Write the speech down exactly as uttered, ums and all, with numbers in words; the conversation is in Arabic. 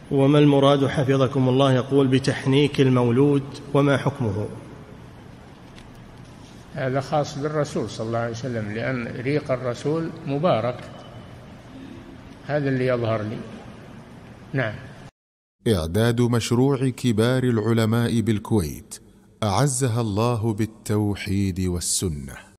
وما المراد حفظكم الله يقول بتحنيك المولود وما حكمه؟ هذا خاص بالرسول صلى الله عليه وسلم، لأن ريق الرسول مبارك، هذا اللي يظهر لي. نعم. إعداد مشروع كبار العلماء بالكويت أعزها الله بالتوحيد والسنة.